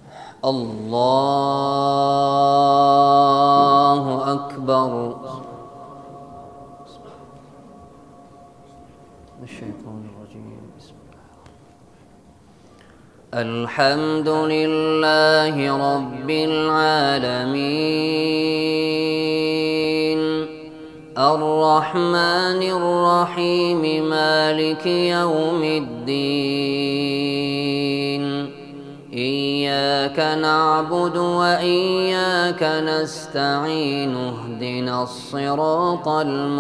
الله أكبر. الشيطان الرجيم. بسم الله. الحمد لله رب العالمين الرحمن الرحيم مالك يوم الدين إياك نعبد وإياك نستعين اهدنا الصراط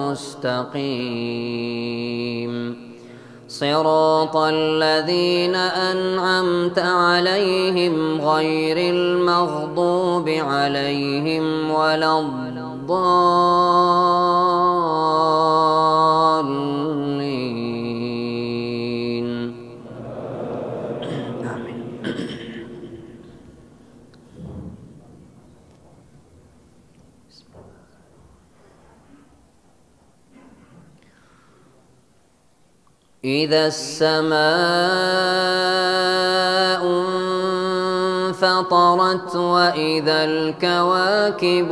المستقيم صراط الذين أنعمت عليهم غير المغضوب عليهم ولا الضالين آمين. إذا السماء انفطرت وإذا الكواكب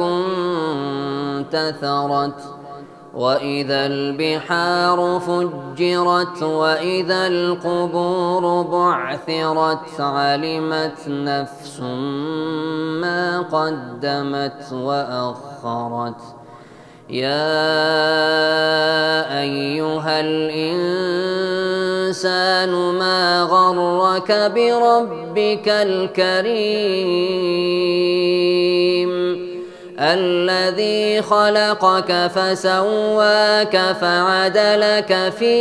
انتثرت وإذا البحار فجرت وإذا القبور بعثرت علمت نفس ما قدمت وأخرت. يا أيها الإنسان ما غرك بربك الكريم الذي خلقك فسواك فعدلك في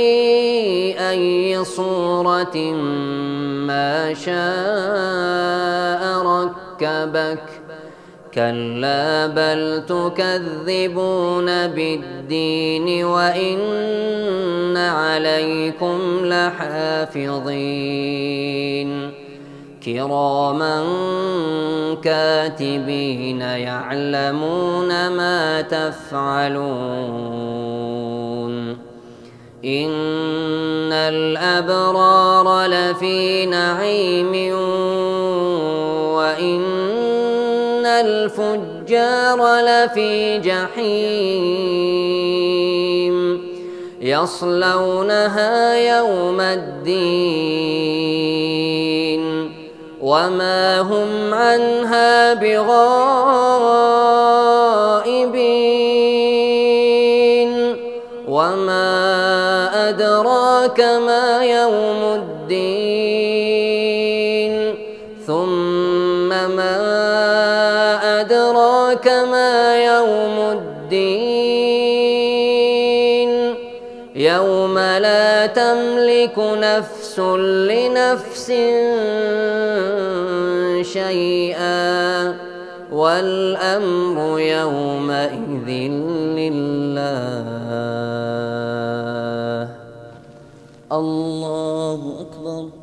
أي صورة ما شاء ركبك. كلا بل تكذبون بالدين وإن عليكم لحافظين كراما كاتبين يعلمون ما تفعلون. إن الأبرار لفي نعيم وإن الفجار لفي جحيم يصلونها يوم الدين وما هم عنها بغائبين. وما أدراك ما يوم الدين ثم ما أدراك ما يوم الدين يوم لا تملك نفس لنفس شيئا والأمر يومئذ لله. الله أكبر.